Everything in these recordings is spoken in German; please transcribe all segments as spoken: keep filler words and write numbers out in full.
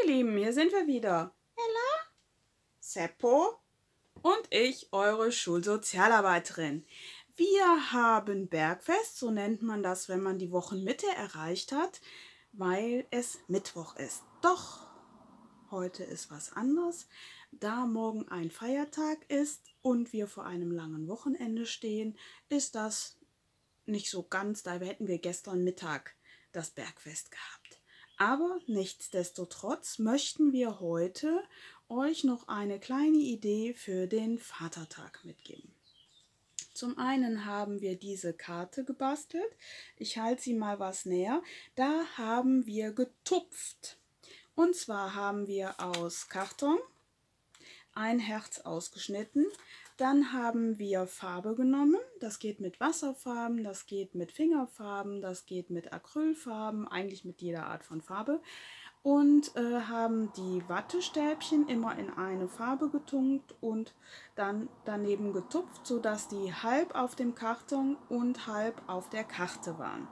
ihr Lieben, hier sind wir wieder. Ella, Seppo und ich, eure Schulsozialarbeiterin. Wir haben Bergfest, so nennt man das, wenn man die Wochenmitte erreicht hat, weil es Mittwoch ist. Doch heute ist was anderes, da morgen ein Feiertag ist und wir vor einem langen Wochenende stehen, ist das nicht so ganz, da hätten wir gestern Mittag das Bergfest gehabt. Aber nichtsdestotrotz möchten wir heute euch noch eine kleine Idee für den Vatertag mitgeben. Zum einen haben wir diese Karte gebastelt. Ich halte sie mal was näher. Da haben wir getupft. Und zwar haben wir aus Karton ein Herz ausgeschnitten. Dann haben wir Farbe genommen, das geht mit Wasserfarben, das geht mit Fingerfarben, das geht mit Acrylfarben, eigentlich mit jeder Art von Farbe. Und äh, haben die Wattestäbchen immer in eine Farbe getunkt und dann daneben getupft, sodass die halb auf dem Karton und halb auf der Karte waren.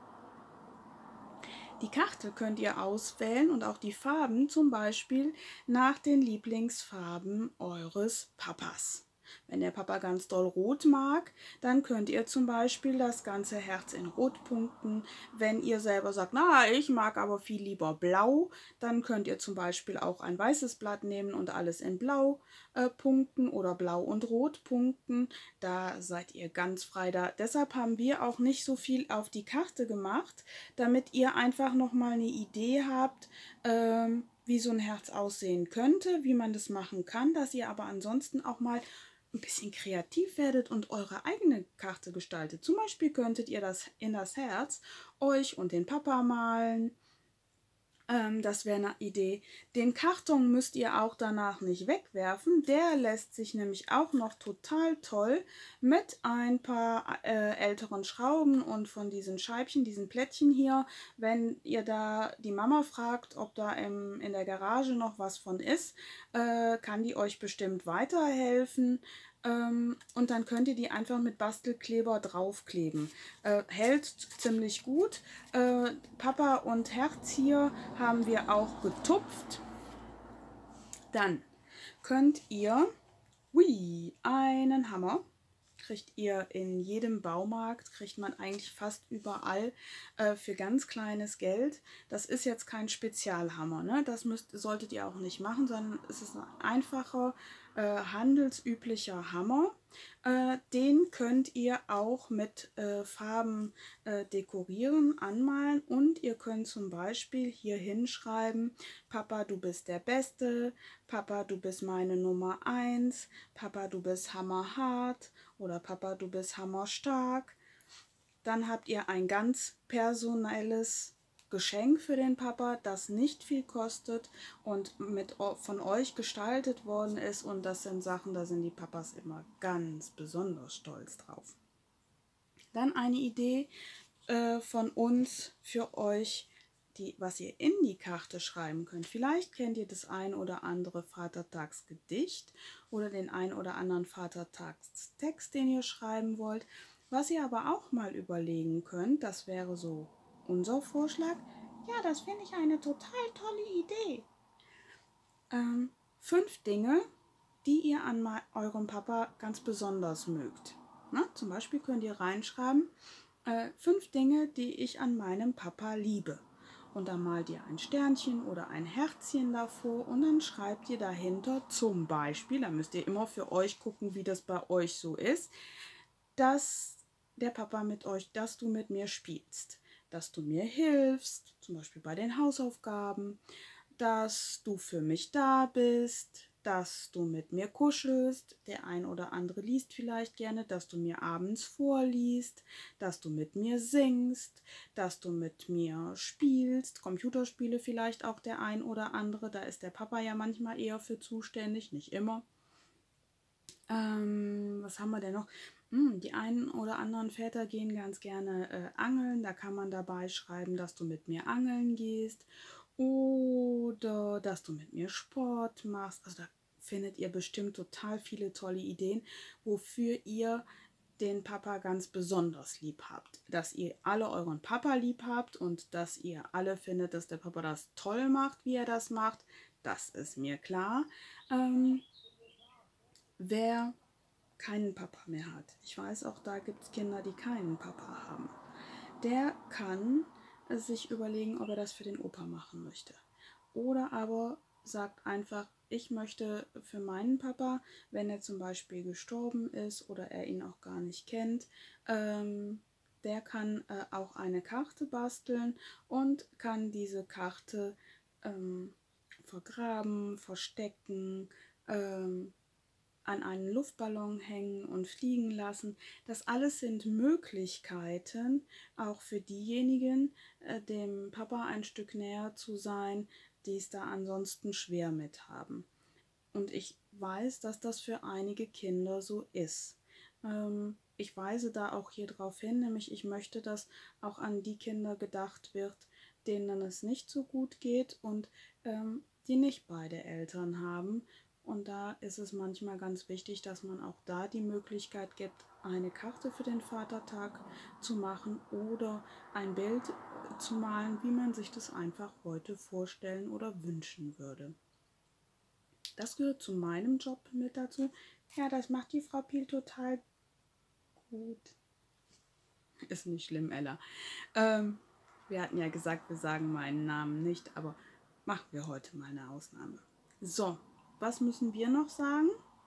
Die Karte könnt ihr auswählen und auch die Farben zum Beispiel nach den Lieblingsfarben eures Papas. Wenn der Papa ganz doll rot mag, dann könnt ihr zum Beispiel das ganze Herz in Rot punkten. Wenn ihr selber sagt, na, ich mag aber viel lieber blau, dann könnt ihr zum Beispiel auch ein weißes Blatt nehmen und alles in Blau äh, punkten oder Blau und Rot punkten. Da seid ihr ganz frei da. Deshalb haben wir auch nicht so viel auf die Karte gemacht, damit ihr einfach nochmal eine Idee habt, ähm, wie so ein Herz aussehen könnte, wie man das machen kann, dass ihr aber ansonsten auch mal ein bisschen kreativ werdet und eure eigene Karte gestaltet. Zum Beispiel könntet ihr das in das Herz euch und den Papa malen. Ähm, das wäre eine Idee. Den Karton müsst ihr auch danach nicht wegwerfen. Der lässt sich nämlich auch noch total toll mit ein paar äh, älteren Schrauben und von diesen Scheibchen, diesen Plättchen hier, wenn ihr da die Mama fragt, ob da im, in der Garage noch was von ist, äh, kann die euch bestimmt weiterhelfen. Ähm, und dann könnt ihr die einfach mit Bastelkleber draufkleben. Äh, hält ziemlich gut. Äh, Papa und Herz hier haben wir auch getupft. Dann könnt ihr, ui, einen Hammer. Kriegt ihr in jedem Baumarkt, kriegt man eigentlich fast überall äh, für ganz kleines Geld. Das ist jetzt kein Spezialhammer, ne? Das müsst, solltet ihr auch nicht machen, sondern es ist ein einfacher, äh, handelsüblicher Hammer. Äh, den könnt ihr auch mit äh, Farben äh, dekorieren, anmalen und ihr könnt zum Beispiel hier hinschreiben, Papa, du bist der Beste, Papa, du bist meine Nummer eins, Papa, du bist hammerhart oder Papa, du bist hammerstark. Dann habt ihr ein ganz personelles Geschenk für den Papa, das nicht viel kostet und mit von euch gestaltet worden ist. Und das sind Sachen, da sind die Papas immer ganz besonders stolz drauf. Dann eine Idee äh, von uns für euch, die, was ihr in die Karte schreiben könnt. Vielleicht kennt ihr das ein oder andere Vatertagsgedicht oder den ein oder anderen Vatertagstext, den ihr schreiben wollt. Was ihr aber auch mal überlegen könnt, das wäre so unser Vorschlag. Ja, das finde ich eine total tolle Idee. Ähm, fünf Dinge, die ihr an eurem Papa ganz besonders mögt. Na, zum Beispiel könnt ihr reinschreiben, äh, fünf Dinge, die ich an meinem Papa liebe. Und dann malt ihr ein Sternchen oder ein Herzchen davor und dann schreibt ihr dahinter zum Beispiel, da müsst ihr immer für euch gucken, wie das bei euch so ist, dass der Papa mit euch, dass du mit mir spielst, dass du mir hilfst, zum Beispiel bei den Hausaufgaben, dass du für mich da bist, dass du mit mir kuschelst, der ein oder andere liest vielleicht gerne, dass du mir abends vorliest, dass du mit mir singst, dass du mit mir spielst, Computerspiele vielleicht auch der ein oder andere, da ist der Papa ja manchmal eher für zuständig, nicht immer. Ähm, was haben wir denn noch? Hm, die einen oder anderen Väter gehen ganz gerne äh, angeln, da kann man dabei schreiben, dass du mit mir angeln gehst. Oder dass du mit mir Sport machst. Also da findet ihr bestimmt total viele tolle Ideen, wofür ihr den Papa ganz besonders lieb habt. Dass ihr alle euren Papa lieb habt und dass ihr alle findet, dass der Papa das toll macht, wie er das macht. das ist mir klar. Ähm, wer keinen Papa mehr hat, ich weiß auch, da gibt es Kinder, die keinen Papa haben, der kann sich überlegen, ob er das für den Opa machen möchte. Oder aber sagt einfach, ich möchte für meinen Papa, wenn er zum Beispiel gestorben ist oder er ihn auch gar nicht kennt, ähm, der kann äh, auch eine Karte basteln und kann diese Karte ähm, vergraben, verstecken, ähm, an einen Luftballon hängen und fliegen lassen. Das alles sind Möglichkeiten, auch für diejenigen, äh, dem Papa ein Stück näher zu sein, die es da ansonsten schwer mit haben. Und ich weiß, dass das für einige Kinder so ist. Ähm, ich weise da auch hier drauf hin, nämlich ich möchte, dass auch an die Kinder gedacht wird, denen es nicht so gut geht und ähm, die nicht beide Eltern haben. Und da ist es manchmal ganz wichtig, dass man auch da die Möglichkeit gibt, eine Karte für den Vatertag zu machen oder ein Bild zu malen, wie man sich das einfach heute vorstellen oder wünschen würde. Das gehört zu meinem Job mit dazu. Ja, das macht die Frau Piel total gut. Ist nicht schlimm, Ella. Ähm, wir hatten ja gesagt, wir sagen meinen Namen nicht, aber machen wir heute mal eine Ausnahme. So, was müssen wir noch sagen?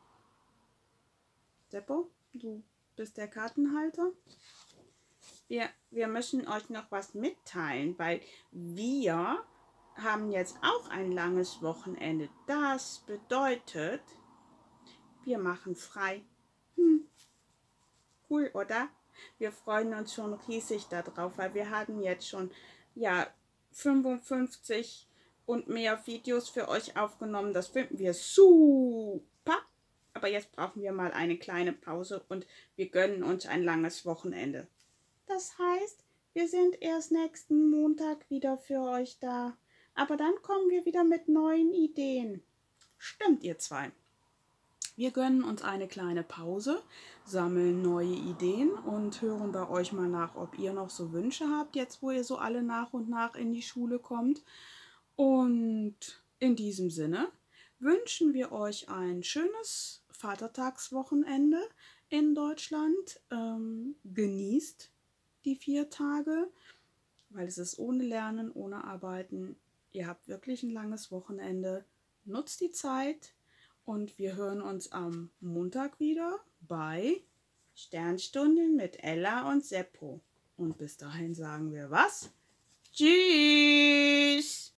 Seppo, du bist der Kartenhalter. Wir, wir müssen euch noch was mitteilen, weil wir haben jetzt auch ein langes Wochenende. Das bedeutet, wir machen frei. Hm, cool, oder? Wir freuen uns schon riesig darauf, weil wir haben jetzt schon ja fünfundfünfzig und mehr Videos für euch aufgenommen. Das finden wir super. Aber jetzt brauchen wir mal eine kleine Pause und wir gönnen uns ein langes Wochenende. Das heißt, wir sind erst nächsten Montag wieder für euch da. Aber dann kommen wir wieder mit neuen Ideen. Stimmt, ihr zwei. Wir gönnen uns eine kleine Pause, sammeln neue Ideen und hören bei euch mal nach, ob ihr noch so Wünsche habt, jetzt wo ihr so alle nach und nach in die Schule kommt. Und in diesem Sinne wünschen wir euch ein schönes Vatertagswochenende in Deutschland. Ähm, genießt die vier Tage, weil es ist ohne Lernen, ohne Arbeiten. Ihr habt wirklich ein langes Wochenende. Nutzt die Zeit und wir hören uns am Montag wieder bei Sternstunde mit Ella und Seppo. Und bis dahin sagen wir was? Tschüss!